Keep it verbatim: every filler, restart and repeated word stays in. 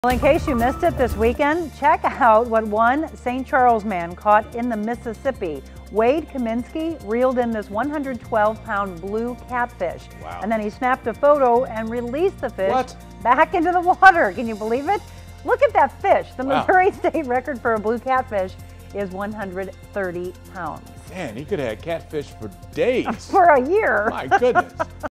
Well, in case you missed it this weekend, check out what one Saint Charles man caught in the Mississippi. Wade Kaminski reeled in this one hundred twelve pound blue catfish. Wow. And then he snapped a photo and released the fish What? back into the water. Can you believe it? Look at that fish. The Wow. Missouri state record for a blue catfish is one hundred thirty pounds. Man, he could have had catfish for days. For a year. My goodness.